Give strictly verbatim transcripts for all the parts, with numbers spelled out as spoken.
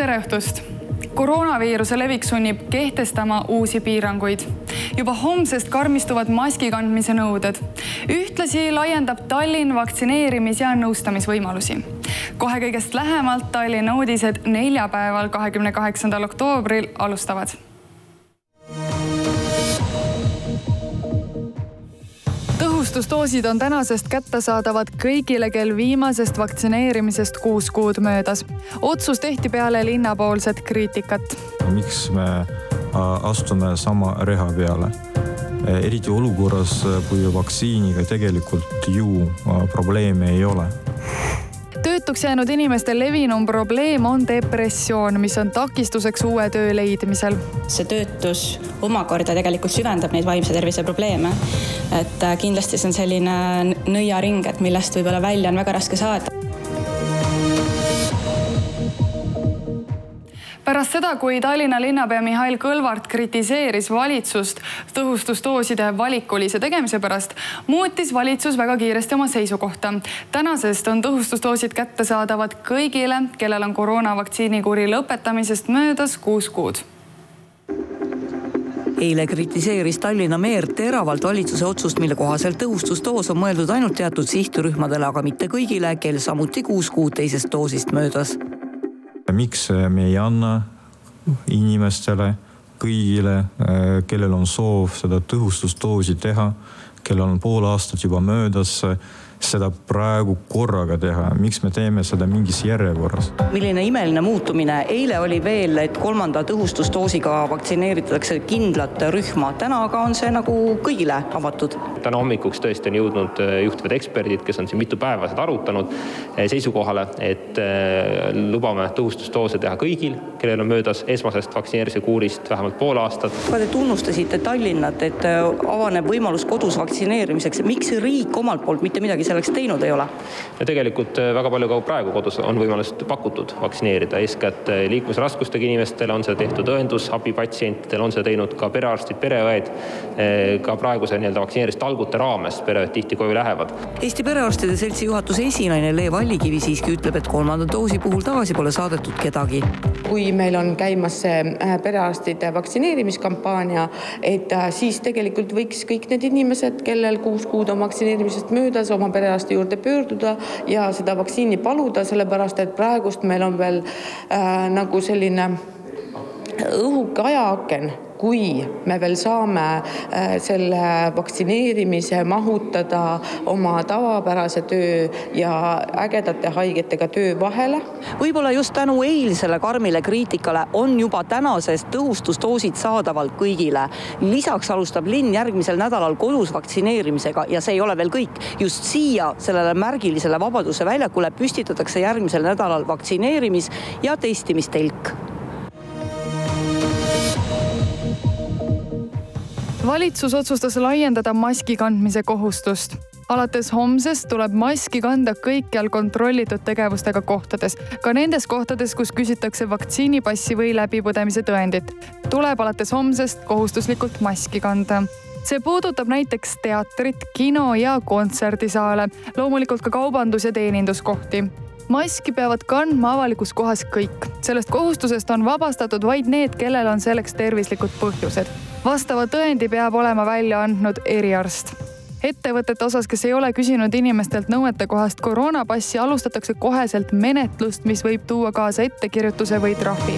Tere õhtust! Koroonaviiruse levik sunnib kehtestama uusi piiranguid. Juba homsest karmistuvad maski kandmise nõuded. Ühtlasi laiendab Tallinn vaktsineerimis- ja nõustamisvõimalusi. Kohe kõigest lähemalt Tallinna uudised neljapäeval kahekümne kaheksandal oktoobril alustavad. Tõhustusdoosid on tänasest kättesaadavad kõigile, kel viimasest vaktsineerimisest kuus kuud möödas. Otsus tehti peale linnapoolset kriitikat. Miks me astume sama reha peale? Eriti olukorras, kui vaktsiiniga tegelikult ju probleeme ei ole. Töötuks jäänud inimeste levinum probleem on depressioon, mis on takistuseks uue töö leidmisel. See töötus omakorda tegelikult süvendab neid vaimse tervise probleeme. Et kindlasti see on selline nõiaring, et millest võib-olla välja on väga raske saada. Pärast seda, kui Tallinna linnapea Mihhail Kõlvart kritiseeris valitsust tõhustusdooside valikulise tegemise pärast, muutis valitsus väga kiiresti oma seisukohta. Tänasest on tõhustusdoosid kättesaadavad kõigile, kellel on koroonavaktsiinikuri lõpetamisest möödas kuus kuud. Eile kritiseeris Tallinna meer teravalt valitsuse otsust, mille kohaselt tõhustusdoos on mõeldud ainult teatud sihtrühmadele, aga mitte kõigile, kel samuti kuus kuud teisest doosist möödas. Miks me ei anna inimestele, kõigile, kellel on soov seda tõhustusdoosi teha, kellel on pool aastat juba möödas, seda praegu korraga teha. Miks me teeme seda mingis järjekorras? Milline imeline muutumine. Eile oli veel, et kolmanda tõhustusdoosiga vaktsineeritakse kindlat rühma. Täna aga on see nagu kõigile avatud. Täna hommikuks tõesti on jõudnud juhtivad eksperdid, kes on siin mitu päeva seda arutanud seisukohale, et lubame tõhustusdoose teha kõigil, kellel on möödas esmasest vaktsineerimise kuurist vähemalt pool aastat. Kui te tunnustasite Tallinnat, et avaneb võimalus kodus vaktsineerimiseks, miks riik omalt poolt mitte midagi selleks teinud ei ole? Ja tegelikult väga palju ka praegu kodus on võimalust pakutud vaktsineerida. Eeskätt liikumisraskustega inimestele on seda tehtud õendusabipatsientidel, on seda teinud ka perearstid, pereõed. Ka praeguse nii-öelda vaktsineerist talgute raames pereõed tihti koju lähevad. Eesti perearstide seltsi juhatuse esinaine Le Vallikivi siiski ütleb, et kolmanda doosi puhul tagasi pole saadetud kedagi. Kui meil on käimas see perearstide vaktsineerimiskampaania, et siis tegelikult võiks kõik need inimesed, kellel kuus kuud on vaktsineerimisest möödas, oma perearsti juurde pöörduda ja seda vaktsiini paluda, sellepärast, et praegust meil on veel äh, nagu selline õhuke ajaaken, kui me veel saame äh, selle vaktsineerimise mahutada oma tavapärase töö ja ägedate haigetega töö vahele. Võib-olla just tänu eilsele karmile kriitikale on juba tänasest tõhustusdoosid saadaval kõigile. Lisaks alustab linn järgmisel nädalal kodus vaktsineerimisega ja see ei ole veel kõik. Just siia sellele märgilisele Vabaduse väljakule püstitatakse järgmisel nädalal vaktsineerimis- ja testimistelk. Valitsus otsustas laiendada maski kandmise kohustust. Alates homsest tuleb maski kanda kõikjal kontrollitud tegevustega kohtades, ka nendes kohtades, kus küsitakse vaktsiinipassi või läbipõdemise tõendit. Tuleb alates homsest kohustuslikult maski kanda. See puudutab näiteks teatrit, kino ja kontserdisaale, loomulikult ka kaubandus- ja teeninduskohti. Maski peavad kandma avalikus kohas kõik. Sellest kohustusest on vabastatud vaid need, kellel on selleks tervislikud põhjused. Vastava tõendi peab olema välja andnud eriarst. Ettevõtete osas, kes ei ole küsinud inimestelt nõuete kohast koroonapassi, alustatakse koheselt menetlust, mis võib tuua kaasa ettekirjutuse või trahvi.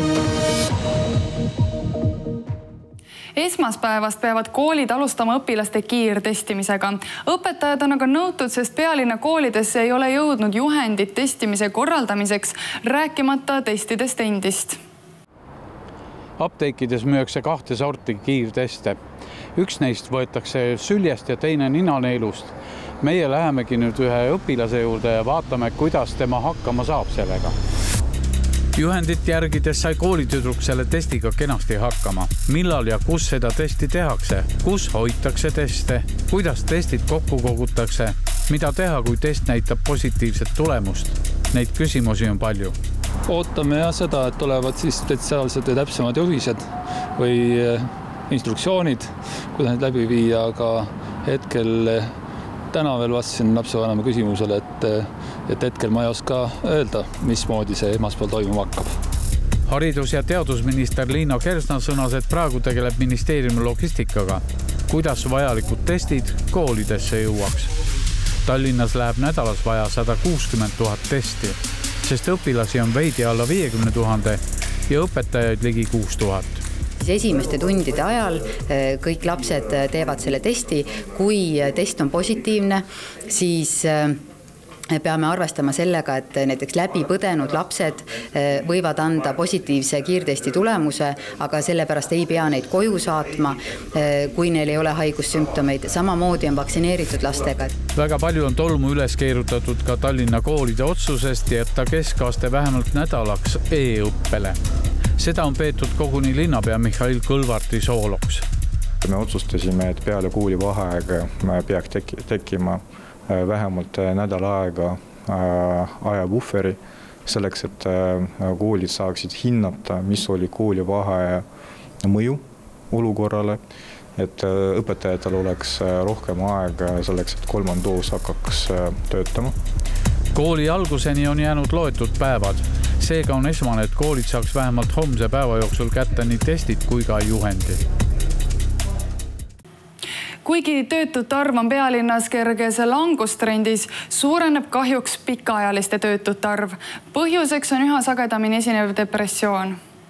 Esmaspäevast peavad koolid alustama õpilaste kiirtestimisega. Õpetajad on aga nõutud, sest pealinna koolidesse ei ole jõudnud juhendid testimise korraldamiseks, rääkimata testidest endist. Apteekides müüakse kahte sorti kiirteste. Üks neist võetakse süljest ja teine ninaneelust. Meie lähemegi nüüd ühe õpilase juurde ja vaatame, kuidas tema hakkama saab sellega. Juhendit järgides sai koolitüdruk selle testiga kenasti hakkama. Millal ja kus seda testi tehakse? Kus hoitakse teste? Kuidas testid kokku kogutakse? Mida teha, kui test näitab positiivset tulemust? Neid küsimusi on palju. Ootame ja seda, et tulevad siis spetsiaalsed ja täpsemad juhised või instruktsioonid, kuidas neid läbi viia, aga hetkel täna veel vastasin lapsevanema küsimusele, et, et hetkel ma ei oska öelda, mismoodi see esmaspäeval toimuma hakkab. Haridus- ja teadusminister Liina Kersna sõnas, et praegu tegeleb ministeeriumi logistikaga, kuidas vajalikud testid koolidesse jõuaks. Tallinnas läheb nädalas vaja sada kuuskümmend tuhat testi, sest õpilasi on veidi alla viiekümne tuhande ja õpetajaid ligi kuus tuhat. Esimeste tundide ajal kõik lapsed teevad selle testi. Kui test on positiivne, siis peame arvestama sellega, et näiteks läbi põdenud lapsed võivad anda positiivse kiirtesti tulemuse, aga sellepärast ei pea neid koju saatma, kui neil ei ole haigussümptomeid. Samamoodi on vaktsineeritud lastega. Väga palju on tolmu üles keerutatud ka Tallinna koolide otsusest jätta keskaste vähemalt nädalaks e-õppele. Seda on peetud koguni linnapea Mihhail Kõlvarti sooloks. Me otsustasime, et peale kooli vaheaega peaks tekkima vähemalt nädal aega ajabufferi selleks, et koolid saaksid hinnata, mis oli kooli vaheaja mõju olukorrale, et õpetajatel oleks rohkem aega selleks, et kolmand doos hakkaks töötama. Kooli alguseni on jäänud loetud päevad. Seega on esmane, et koolid saaks vähemalt homse päeva jooksul kätte nii testid kui ka juhendi. Kuigi töötute arv on pealinnas kerges langustrendis, suureneb kahjuks pikaajaliste töötute arv. Põhjuseks on üha sagedamini esinev depressioon.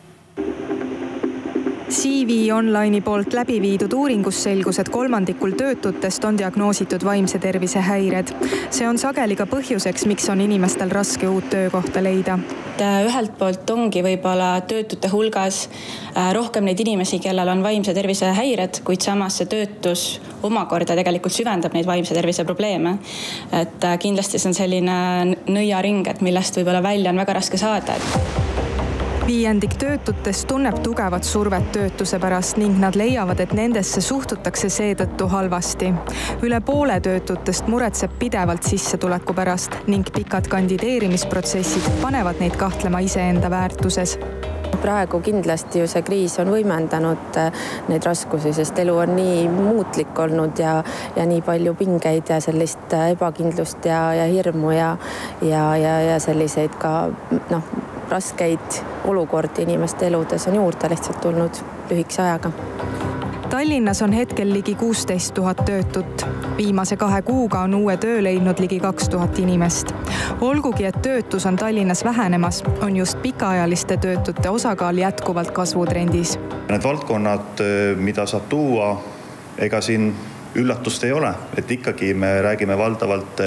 C V Online'i poolt läbi viidud uuringus selgus, et kolmandikul töötutest on diagnoositud vaimse tervise häired. See on sageli ka põhjuseks, miks on inimestel raske uut töökohta leida. Ühelt poolt ongi võib-olla töötute hulgas rohkem neid inimesi, kellel on vaimse tervise häired, kuid samas see töötus omakorda tegelikult süvendab neid vaimse tervise probleeme. Et kindlasti see on selline nõiaring, et millest võib-olla välja on väga raske saada. Viiendik töötutest tunneb tugevat survet töötuse pärast ning nad leiavad, et nendesse suhtutakse seetõttu halvasti. Üle poole töötutest muretseb pidevalt sissetuleku pärast ning pikad kandideerimisprotsessid panevad neid kahtlema iseenda väärtuses. Praegu kindlasti ju see kriis on võimendanud neid raskusi, sest elu on nii muutlik olnud ja, ja nii palju pingeid ja sellist ebakindlust ja, ja hirmu ja, ja, ja, ja selliseid ka noh, raskeid olukordi inimeste eludes on juurde lihtsalt tulnud lühikese ajaga. Tallinnas on hetkel ligi kuusteist tuhat töötut. Viimase kahe kuuga on uue töö leidnud ligi kaks tuhat inimest. Olgugi, et töötus on Tallinnas vähenemas, on just pikaajaliste töötute osakaal jätkuvalt kasvutrendis. Need valdkonnad, mida saab tuua, ega siin üllatust ei ole, et ikkagi me räägime valdavalt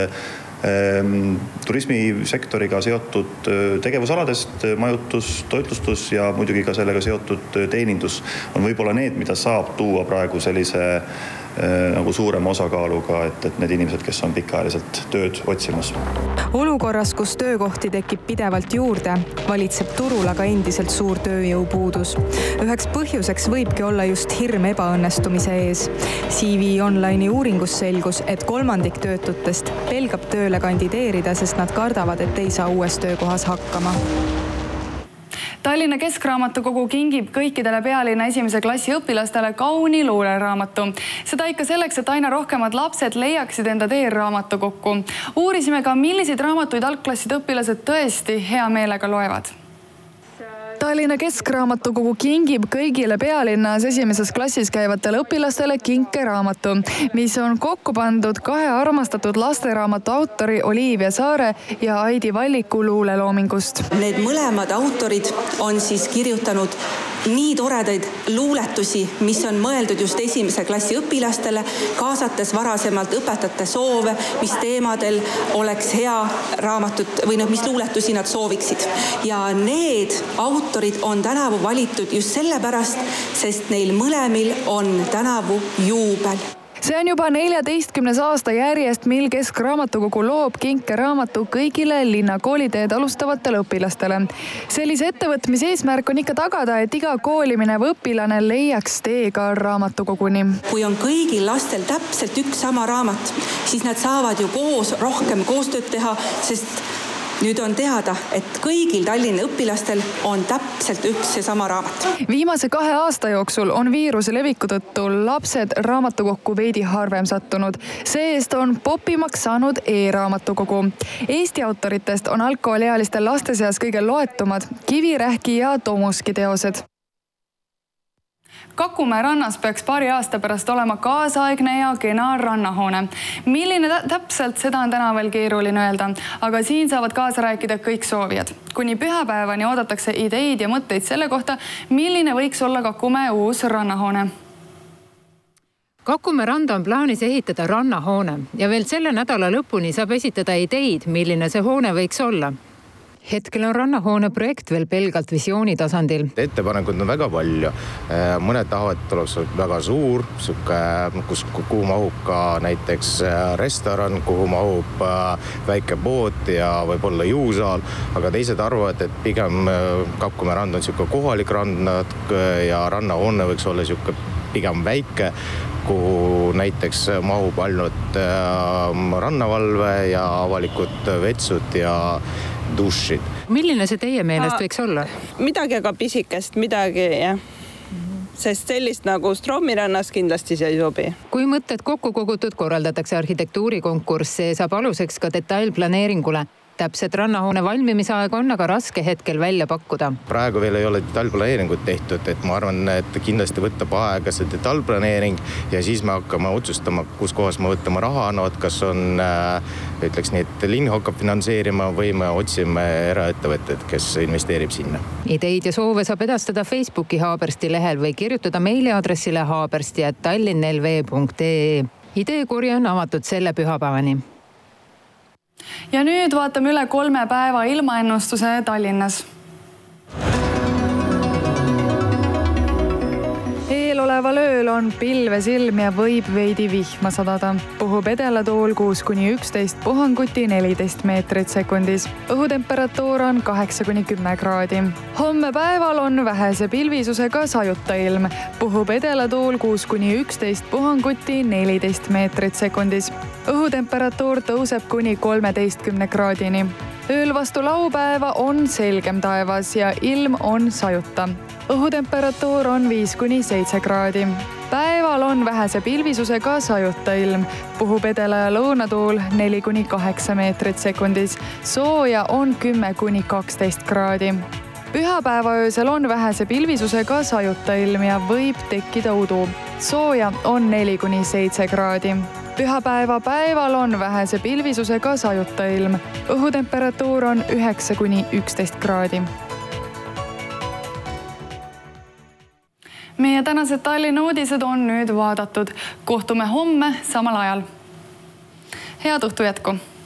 turismisektoriga seotud tegevusaladest, majutus, toitlustus ja muidugi ka sellega seotud teenindus on võib-olla need, mida saab tuua praegu sellise nagu suurema osakaaluga, et, et need inimesed, kes on pikaajaliselt tööd otsimas. Olukorras, kus töökohti tekib pidevalt juurde, valitseb turul aga endiselt suur tööjõupuudus. Üheks põhjuseks võibki olla just hirm ebaõnnestumise ees. C V Online'i uuringus selgus, et kolmandik töötutest pelgab tööle kandideerida, sest nad kardavad, et ei saa uues töökohas hakkama. Tallinna Keskraamatukogu kingib kõikidele pealinna esimese klassi õpilastele kauni luuleraamatu. Seda ikka selleks, et aina rohkemad lapsed leiaksid enda tee raamatukokku. Uurisime ka, milliseid raamatuid algklasside õpilased tõesti hea meelega loevad. Tallinna Keskraamatukogu kingib kõigile pealinnas esimeses klassis käivatele õpilastele kinkeraamatu, mis on kokku pandud kahe armastatud lasteraamatu autori Olivia Saare ja Aidi Valliku luuleloomingust. Need mõlemad autorid on siis kirjutanud nii toredaid luuletusi, mis on mõeldud just esimese klassi õpilastele, kaasates varasemalt õpetajate soove, mis teemadel oleks hea raamatut või noh, mis luuletusi nad sooviksid. Ja need autorid on tänavu valitud just sellepärast, sest neil mõlemil on tänavu juubel. See on juba neljateistkümnes aasta järjest, mil Keskraamatukogu loob kinkeraamatu kõigile linnakooliteed alustavatele õpilastele. Sellise ettevõtmise eesmärk on ikka tagada, et iga kooli minev õpilane leiaks tee ka raamatukoguni. Kui on kõigil lastel täpselt üks sama raamat, siis nad saavad ju koos rohkem koostööd teha, sest nüüd on teada, et kõigil Tallinna õpilastel on täpselt üks ja sama raamat. Viimase kahe aasta jooksul on viiruse leviku tõttu lapsed raamatukokku veidi harvem sattunud. See-eest on popimaks saanud e-raamatukogu. Eesti autoritest on algkooliealiste laste seas kõige loetumad Kivirähki ja Tomuski teosed. Kakumäe rannas peaks paari aasta pärast olema kaasaegne ja kena rannahoone. Milline täpselt, seda on täna veel keeruline öelda, aga siin saavad kaasa rääkida kõik soovijad. Kuni pühapäevani oodatakse ideid ja mõtteid selle kohta, milline võiks olla Kakumäe uus rannahoone. Kakumäe randa on plaanis ehitada rannahoone ja veel selle nädala lõpuni saab esitada ideid, milline see hoone võiks olla. Hetkel on rannahoone projekt veel pelgalt visiooni tasandil. Ettepanekud on väga palju. Mõned tahavad, et oleks väga suur, kus, kuhu mahub ka näiteks restoran, kuhu mahub väike pood ja võib-olla jõusaal, aga teised arvavad, et pigem Kakumäe rand on siuke kohalik rand ja rannahoone võiks olla siuke pigem väike, kuhu näiteks mahub ainult rannavalve ja avalikud vetsud ja dušid. Milline see teie meelest võiks olla? Midagi aga pisikest, midagi, jah. Sest sellist nagu Stroomirannas kindlasti see ei sobi. Kui mõtted kokku kogutud, korraldatakse arhitektuurikonkurss, see saab aluseks ka detailplaneeringule. Täpset rannahoone valmimisaeg on aga raske hetkel välja pakkuda. Praegu veel ei ole detailplaneeringut tehtud, et ma arvan, et kindlasti võtab aega see detailplaneering ja siis me hakkame otsustama, kus kohas me võtame raha, no, kas on, ütleks nii, et linn hakkab finantseerima või me otsime eraettevõtted, kes investeerib sinna. Ideid ja soove saab edastada Facebooki Haabersti lehel või kirjutada meiliaadressile haabersti at tallinnlv punkt ee. Ideekuri on avatud selle pühapäevani. Ja nüüd vaatame üle kolme päeva ilmaennustuse Tallinnas. Eeloleval ööl on pilves ilm ja võib veidi vihma sadada. Puhub edelatuul kuus kuni üksteist, puhanguti neliteist meetrit sekundis. Õhutemperatuur on kaheksa kuni kümme kraadi. Homme päeval on vähese pilvisusega sajuta ilm. Puhub edelatuul kuus kuni üksteist, puhanguti neliteist meetrit sekundis. Õhutemperatuur tõuseb kuni kolmeteistkümne kraadini. Ööl vastu laupäeva on selgem taevas ja ilm on sajuta. Õhutemperatuur on viis kuni seitse kraadi. Päeval on vähese pilvisusega sajuta ilm. Puhub edela ja lõunatuul neli kuni kaheksa meetrit sekundis. Sooja on kümme kuni kaksteist kraadi. Pühapäeva öösel on vähese pilvisusega sajuta ilm ja võib tekkida udu. Sooja on neli kuni seitse kraadi. Pühapäeva päeval on vähese pilvisusega sajuta ilm. Õhutemperatuur on üheksa kuni üksteist kraadi. Meie tänased Tallinna uudised on nüüd vaadatud. Kohtume homme samal ajal. Head õhtu jätku!